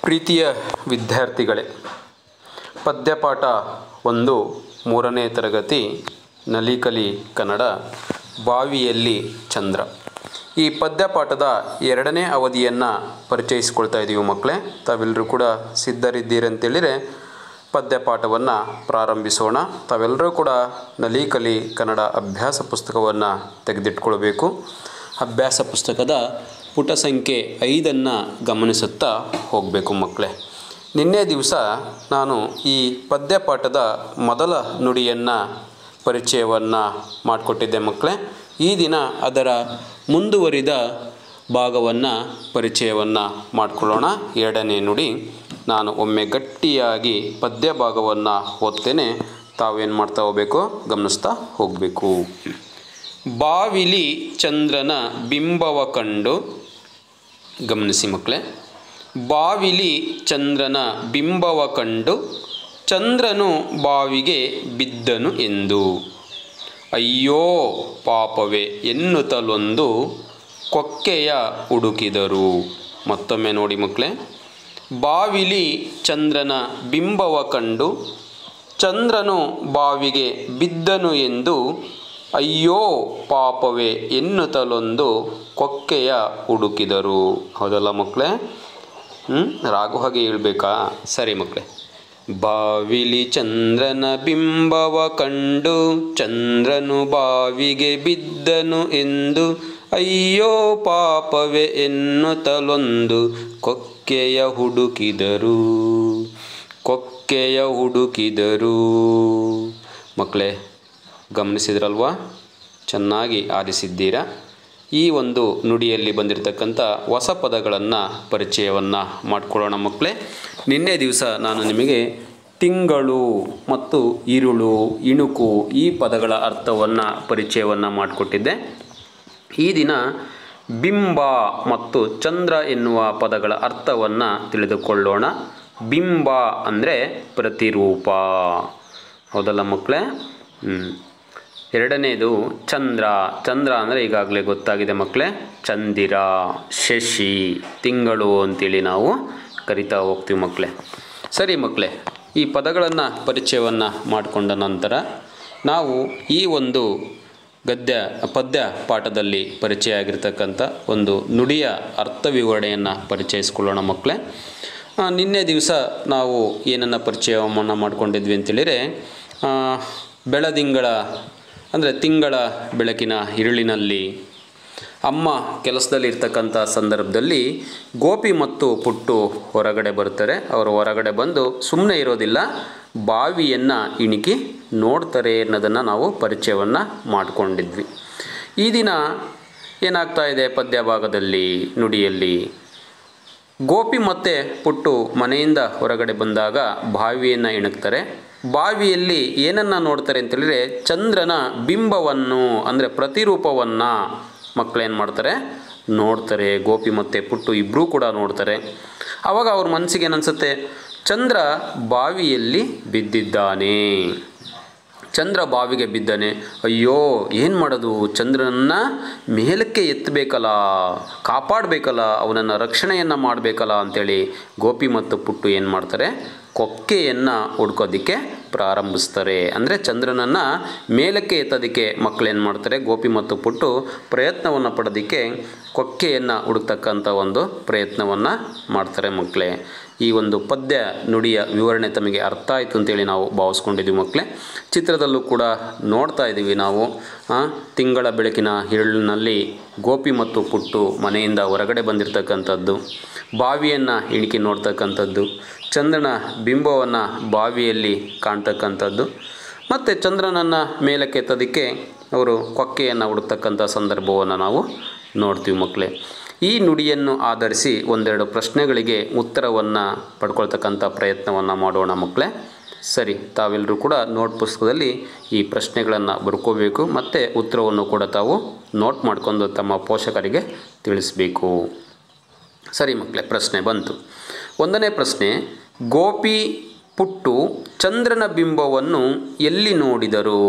ಪ್ರೀತಿಯ ವಿದ್ಯಾರ್ಥಿಗಳೇ, ಪದ್ಯಪಾಠ 1 3ನೇ ತರಗತಿ ನಲಿಕಲಿ ಕನ್ನಡ ಬಾವಿಯಲ್ಲಿ ಚಂದ್ರ. ಈ ಪದ್ಯಪಾಠದ 2ನೇ ಅವಧಿಯನ್ನು ಪರಿಚಯಿಸಿಕೊಳ್ತಾ ಇದ್ದೀವಿ ಮಕ್ಕಳೇ. ತಾವೆಲ್ಲರೂ ಕೂಡ ಸಿದ್ಧರಿದ್ದೀರಂತೇಳಿದರೆ ಪದ್ಯಪಾಠವನ್ನು ಪ್ರಾರಂಭಿಸೋಣ. ತಾವೆಲ್ಲರೂ ಕೂಡ ನಲಿಕಲಿ ಕನ್ನಡ ಅಭ್ಯಾಸ ಪುಸ್ತಕವನ್ನು ತೆಗೆದಿಟ್ಕೊಳ್ಬೇಕು. ಅಭ್ಯಾಸ ಪುಸ್ತಕದ ಪುಟ ಸಂಖ್ಯೆ 5 ಗಮನಿಸುತ್ತಾ ಹೋಗಬೇಕು ಮಕ್ಕಳೇ. ನಿನ್ನೆ ದಿವಸ ನಾನು ಈ ಪದ್ಯಪಾಠದ ಮೊದಲ ನುಡಿಯನ್ನು ಪರಿಚಯವನ್ನು ಮಾಡಿಕೊಟ್ಟಿದ್ದೆ ಮಕ್ಕಳೇ. ಈ ದಿನ ಅದರ ಮುಂದುವರಿದ ಭಾಗವನ್ನು ಪರಿಚಯವನ್ನು ಮಾಡಿಕೊಳ್ಳೋಣ. 2ನೇ ನುಡಿ. ನಾನು ಒಮ್ಮೆ ಗಟ್ಟಿಯಾಗಿ ಪದ್ಯ ಭಾಗವನ್ನು ಓದ್ತೇನೆ, ತಾವೇನು ಮಾಡ್ತಾ ಹೋಗಬೇಕು, ಗಮನಿಸ್ತಾ ಹೋಗಬೇಕು. ಬಾವಿಲಿ ಚಂದ್ರನ ಬಿಂಬವ ಕಂಡು, ಗಮನಿಸಿ ಮಕ್ಕಳೇ, ಬಾವಿಲಿ ಚಂದ್ರನ ಬಿಂಬವ ಕಂಡು ಚಂದ್ರನು ಬಾವಿಗೆ ಬಿದ್ದನು ಎಂದು ಅಯ್ಯೋ ಪಾಪವೇ ಎನ್ನುತ್ತಲೊಂದು ಕೊಕ್ಕೆಯ ಹುಡುಕಿದರು. ಮತ್ತೊಮ್ಮೆ ನೋಡಿ ಮಕ್ಕಳೇ, ಬಾವಿಲಿ ಚಂದ್ರನ ಬಿಂಬವ ಕಂಡು ಚಂದ್ರನು ಬಾವಿಗೆ ಬಿದ್ದನು ಎಂದು ಅಯ್ಯೋ ಪಾಪವೇ ಎನ್ನುತ್ತಲೊಂದು ಕೊಕ್ಕೆಯ ಹುಡುಕಿದರು. ಹೌದಲ್ಲ ಮಕ್ಕಳೇ? ರಾಗು ಹಾಗೆ ಹೇಳ್ಬೇಕಾ? ಸರಿ ಮಕ್ಕಳೇ. ಬಾವಿಲಿ ಚಂದ್ರನ ಬಿಂಬವ ಕಂಡು ಚಂದ್ರನು ಬಾವಿಗೆ ಬಿದ್ದನು ಎಂದು ಅಯ್ಯೋ ಪಾಪವೇ ಎನ್ನುತ್ತಲೊಂದು ಕೊಕ್ಕೆಯ ಹುಡುಕಿದರು. ಕೊಕ್ಕೆಯ ಹುಡುಕಿದರು. ಮಕ್ಕಳೇ ಗಮನಿಸಿದ್ರಲ್ವಾ? ಚೆನ್ನಾಗಿ ಆಲಿಸಿದ್ದೀರಾ? ಈ ಒಂದು ನುಡಿಯಲ್ಲಿ ಬಂದಿರತಕ್ಕಂಥ ಹೊಸ ಪದಗಳನ್ನು ಪರಿಚಯವನ್ನು ಮಾಡಿಕೊಳ್ಳೋಣ ಮಕ್ಕಳೇ. ನಿನ್ನೆ ದಿವಸ ನಾನು ನಿಮಗೆ ತಿಂಗಳು ಮತ್ತು ಇರುಳು, ಇಣುಕು ಈ ಪದಗಳ ಅರ್ಥವನ್ನು ಪರಿಚಯವನ್ನು ಮಾಡಿಕೊಟ್ಟಿದ್ದೆ. ಈ ದಿನ ಬಿಂಬ ಮತ್ತು ಚಂದ್ರ ಎನ್ನುವ ಪದಗಳ ಅರ್ಥವನ್ನು ತಿಳಿದುಕೊಳ್ಳೋಣ. ಬಿಂಬ ಅಂದರೆ ಪ್ರತಿರೂಪ. ಹೌದಲ್ಲ ಮಕ್ಕಳೇ? 2ನೇದು ಚಂದ್ರ. ಚಂದ್ರ ಅಂದರೆ ಈಗಾಗಲೇ ಗೊತ್ತಾಗಿದೆ ಮಕ್ಕಳೇ, ಚಂದಿರ, ಶಶಿ, ತಿಂಗಳು ಅಂತೇಳಿ ನಾವು ಕರಿತಾ ಹೋಗ್ತೀವಿ ಮಕ್ಕಳೇ. ಸರಿ ಮಕ್ಕಳೇ, ಈ ಪದಗಳನ್ನು ಪರಿಚಯವನ್ನು ಮಾಡಿಕೊಂಡ ನಂತರ ನಾವು ಈ ಒಂದು ಪದ್ಯ ಪಾಠದಲ್ಲಿ ಪರಿಚಯ ಆಗಿರ್ತಕ್ಕಂಥ ಒಂದು ನುಡಿಯ ಅರ್ಥ ವಿವರಣೆಯನ್ನು ಪರಿಚಯಿಸ್ಕೊಳ್ಳೋಣ ಮಕ್ಕಳೇ. ನಿನ್ನೆ ದಿವಸ ನಾವು ಏನನ್ನು ಪರಿಚಯವನ್ನು ಮಾಡಿಕೊಂಡಿದ್ವಿ ಅಂತೇಳಿದರೆ, ಬೆಳದಿಂಗಳ ಅಂದರೆ ತಿಂಗಳ ಬೆಳಕಿನ ಇರುಳಿನಲ್ಲಿ ಅಮ್ಮ ಕೆಲಸದಲ್ಲಿ ಇರ್ತಕ್ಕಂಥ ಸಂದರ್ಭದಲ್ಲಿ ಗೋಪಿ ಮತ್ತು ಪುಟ್ಟು ಹೊರಗಡೆ ಬರ್ತಾರೆ. ಅವರು ಹೊರಗಡೆ ಬಂದು ಸುಮ್ಮನೆ ಇರೋದಿಲ್ಲ, ಬಾವಿಯನ್ನು ಇಣಿಕಿ ನೋಡ್ತಾರೆ ಅನ್ನೋದನ್ನು ನಾವು ಪರಿಚಯವನ್ನು ಮಾಡಿಕೊಂಡಿದ್ವಿ. ಈ ದಿನ ಏನಾಗ್ತಾ ಇದೆ ಪದ್ಯ ಭಾಗದಲ್ಲಿ, ನುಡಿಯಲ್ಲಿ, ಗೋಪಿ ಮತ್ತು ಪುಟ್ಟು ಮನೆಯಿಂದ ಹೊರಗಡೆ ಬಂದಾಗ ಬಾವಿಯನ್ನು ಇಣಕ್ತಾರೆ. ಬಾವಿಯಲ್ಲಿ ಏನನ್ನು ನೋಡ್ತಾರೆ ಅಂತೇಳಿದರೆ ಚಂದ್ರನ ಬಿಂಬವನ್ನು ಅಂದರೆ ಪ್ರತಿರೂಪವನ್ನು ಮಕ್ಕಳೇನು ಮಾಡ್ತಾರೆ, ನೋಡ್ತಾರೆ. ಗೋಪಿ ಮತ್ತು ಪುಟ್ಟು ಇಬ್ಬರೂ ಕೂಡ ನೋಡ್ತಾರೆ. ಆವಾಗ ಅವ್ರ ಮನಸ್ಸಿಗೆ ಏನನ್ಸುತ್ತೆ, ಚಂದ್ರ ಬಾವಿಯಲ್ಲಿ ಬಿದ್ದಿದ್ದಾನೆ, ಚಂದ್ರ ಬಾವಿಗೆ ಬಿದ್ದಾನೆ, ಅಯ್ಯೋ ಏನು ಮಾಡೋದು, ಚಂದ್ರನನ್ನು ಮೇಲಕ್ಕೆ ಎತ್ತಬೇಕಲ್ಲ, ಕಾಪಾಡಬೇಕಲ್ಲ, ಅವನನ್ನು ರಕ್ಷಣೆಯನ್ನು ಮಾಡಬೇಕಲ್ಲ ಅಂಥೇಳಿ ಗೋಪಿ ಮತ್ತು ಪುಟ್ಟು ಏನು ಮಾಡ್ತಾರೆ, ಕೊಕ್ಕೆಯನ್ನು ಹುಡ್ಕೋದಕ್ಕೆ ಪ್ರಾರಂಭಿಸ್ತಾರೆ. ಅಂದರೆ ಚಂದ್ರನನ್ನು ಮೇಲಕ್ಕೆ ಎತ್ತೋದಕ್ಕೆ ಮಕ್ಕಳೇನು ಮಾಡ್ತಾರೆ, ಗೋಪಿ ಮತ್ತು ಪುಟ್ಟು ಪ್ರಯತ್ನವನ್ನು ಪಡೋದಕ್ಕೆ ಕೊಕ್ಕೆಯನ್ನು ಹುಡುಕ್ತಕ್ಕಂಥ ಒಂದು ಪ್ರಯತ್ನವನ್ನು ಮಾಡ್ತಾರೆ ಮಕ್ಕಳೇ. ಈ ಒಂದು ಪದ್ಯ ನುಡಿಯ ವಿವರಣೆ ತಮಗೆ ಅರ್ಥ ಆಯಿತು ಅಂತೇಳಿ ನಾವು ಭಾವಿಸ್ಕೊಂಡಿದ್ದೀವಿ ಮಕ್ಕಳೇ. ಚಿತ್ರದಲ್ಲೂ ಕೂಡ ನೋಡ್ತಾ ಇದ್ದೀವಿ ನಾವು, ತಿಂಗಳ ಬೆಳಕಿನ ಇರುಳಿನಲ್ಲಿ ಗೋಪಿ ಮತ್ತು ಪುಟ್ಟು ಮನೆಯಿಂದ ಹೊರಗಡೆ ಬಂದಿರತಕ್ಕಂಥದ್ದು, ಬಾವಿಯನ್ನು ಇಣುಕಿ ನೋಡ್ತಕ್ಕಂಥದ್ದು, ಚಂದ್ರನ ಬಿಂಬವನ್ನು ಬಾವಿಯಲ್ಲಿ ಕಾಣ್ತಕ್ಕಂಥದ್ದು, ಮತ್ತು ಚಂದ್ರನನ್ನು ಮೇಲಕ್ಕೆ ಎತ್ತೋದಕ್ಕೆ ಅವರು ಕೊಕ್ಕೆಯನ್ನು ಹುಡುಕ್ತಕ್ಕಂಥ ಸಂದರ್ಭವನ್ನು ನಾವು ನೋಡ್ತೀವಿ ಮಕ್ಕಳೇ. ಈ ನುಡಿಯನ್ನು ಆಧರಿಸಿ ಒಂದೆರಡು ಪ್ರಶ್ನೆಗಳಿಗೆ ಉತ್ತರವನ್ನು ಪಡ್ಕೊಳ್ತಕ್ಕಂಥ ಪ್ರಯತ್ನವನ್ನು ಮಾಡೋಣ ಮಕ್ಕಳೇ. ಸರಿ, ತಾವೆಲ್ಲರೂ ಕೂಡ ನೋಟ್ ಪುಸ್ತಕದಲ್ಲಿ ಈ ಪ್ರಶ್ನೆಗಳನ್ನು ಬರ್ಕೋಬೇಕು ಮತ್ತು ಉತ್ತರವನ್ನು ಕೂಡ ತಾವು ನೋಟ್ ಮಾಡಿಕೊಂಡು ತಮ್ಮ ಪೋಷಕರಿಗೆ ತಿಳಿಸಬೇಕು. ಸರಿ ಮಕ್ಕಳೇ, ಪ್ರಶ್ನೆ ಬಂತು. 1ನೇ ಪ್ರಶ್ನೆ, ಗೋಪಿ ಪುಟ್ಟು ಚಂದ್ರನ ಬಿಂಬವನ್ನು ಎಲ್ಲಿ ನೋಡಿದರು?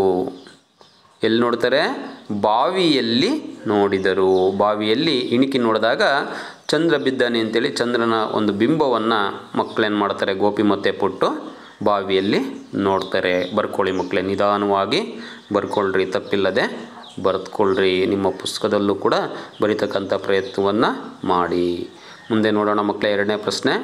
ಎಲ್ಲಿ ನೋಡ್ತಾರೆ? ಬಾವಿಯಲ್ಲಿ ನೋಡಿದರು. ಬಾವಿಯಲ್ಲಿ ಇಣುಕಿ ನೋಡಿದಾಗ ಚಂದ್ರ ಬಿದ್ದಾನೆ ಅಂತೇಳಿ ಚಂದ್ರನ ಒಂದು ಬಿಂಬವನ್ನು ಮಕ್ಕಳೇನು ಮಾಡ್ತಾರೆ, ಗೋಪಿ ಮತ್ತು ಪುಟ್ಟು ಬಾವಿಯಲ್ಲಿ ನೋಡ್ತಾರೆ. ಬರ್ಕೊಳ್ಳಿ ಮಕ್ಕಳೇ, ನಿಧಾನವಾಗಿ ಬರ್ಕೊಳ್ರಿ, ತಪ್ಪಿಲ್ಲದೆ ಬರೆದುಕೊಳ್ರಿ. ನಿಮ್ಮ ಪುಸ್ತಕದಲ್ಲೂ ಕೂಡ ಬರೀತಕ್ಕಂಥ ಪ್ರಯತ್ನವನ್ನು ಮಾಡಿ. ಮುಂದೆ ನೋಡೋಣ ಮಕ್ಕಳೇ, ಎರಡನೇ ಪ್ರಶ್ನೆ.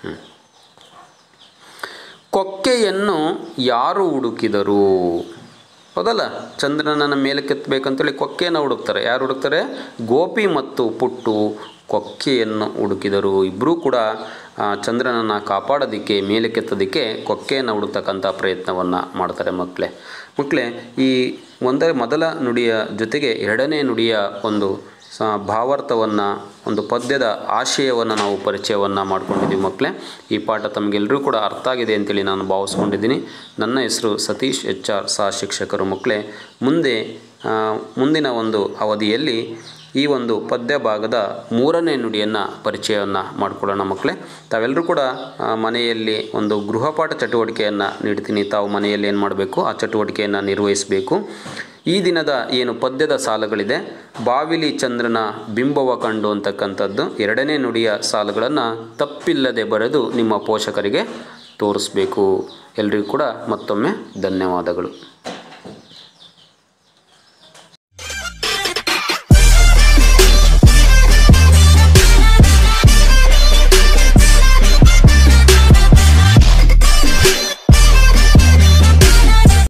ಕೊಕ್ಕೆಯನ್ನು ಯಾರು ಹುಡುಕಿದರು? ಹೌದಲ್ಲ, ಚಂದ್ರನನ್ನು ಮೇಲಕ್ಕೆತ್ತಬೇಕಂತೇಳಿ ಕೊಕ್ಕೆಯನ್ನು ಹುಡುಕ್ತಾರೆ. ಯಾರು ಹುಡುಕ್ತಾರೆ? ಗೋಪಿ ಮತ್ತು ಪುಟ್ಟು ಕೊಕ್ಕೆಯನ್ನು ಹುಡುಕಿದರು. ಇಬ್ಬರೂ ಕೂಡ ಚಂದ್ರನನ್ನು ಕಾಪಾಡೋದಕ್ಕೆ, ಮೇಲಕ್ಕೆತ್ತೋದಕ್ಕೆ ಕೊಕ್ಕೆಯನ್ನು ಹುಡುಕ್ತಕ್ಕಂಥ ಪ್ರಯತ್ನವನ್ನು ಮಾಡ್ತಾರೆ ಮಕ್ಕಳೇ. ಈ ಮೊದಲ ನುಡಿಯ ಜೊತೆಗೆ ಎರಡನೇ ನುಡಿಯ ಒಂದು ಭಾವಾರ್ಥವನ್ನು, ಒಂದು ಪದ್ಯದ ಆಶಯವನ್ನು ನಾವು ಪರಿಚಯವನ್ನು ಮಾಡ್ಕೊಂಡಿದ್ದೀವಿ ಮಕ್ಕಳೇ. ಈ ಪಾಠ ತಮಗೆಲ್ಲರೂ ಕೂಡ ಅರ್ಥ ಆಗಿದೆ ಅಂತೇಳಿ ನಾನು ಭಾವಿಸ್ಕೊಂಡಿದ್ದೀನಿ. ನನ್ನ ಹೆಸರು ಸತೀಶ್ HR, ಸಹ ಶಿಕ್ಷಕರು ಮಕ್ಕಳೇ. ಮುಂದಿನ ಒಂದು ಅವಧಿಯಲ್ಲಿ ಈ ಒಂದು ಪದ್ಯ ಭಾಗದ ಮೂರನೇ ನುಡಿಯನ್ನು ಪರಿಚಯವನ್ನು ಮಾಡಿಕೊಳ್ಳೋಣ ಮಕ್ಕಳೇ. ತಾವೆಲ್ಲರೂ ಕೂಡ ಮನೆಯಲ್ಲಿ ಒಂದು ಗೃಹಪಾಠ ಚಟುವಟಿಕೆಯನ್ನು ನೀಡ್ತೀನಿ. ತಾವು ಮನೆಯಲ್ಲಿ ಏನು ಮಾಡಬೇಕು, ಆ ಚಟುವಟಿಕೆಯನ್ನು ನಿರ್ವಹಿಸಬೇಕು. ಈ ದಿನದ ಏನು ಪದ್ಯದ ಸಾಲುಗಳಿದೆ, ಬಾವಿಲಿ ಚಂದ್ರನ ಬಿಂಬವ ಕಂಡು ಅಂತಕ್ಕಂಥದ್ದು ಎರಡನೇ ನುಡಿಯ ಸಾಲುಗಳನ್ನು ತಪ್ಪಿಲ್ಲದೆ ಬರೆದು ನಿಮ್ಮ ಪೋಷಕರಿಗೆ ತೋರಿಸಬೇಕು. ಎಲ್ರಿಗೂ ಕೂಡ ಮತ್ತೊಮ್ಮೆ ಧನ್ಯವಾದಗಳು.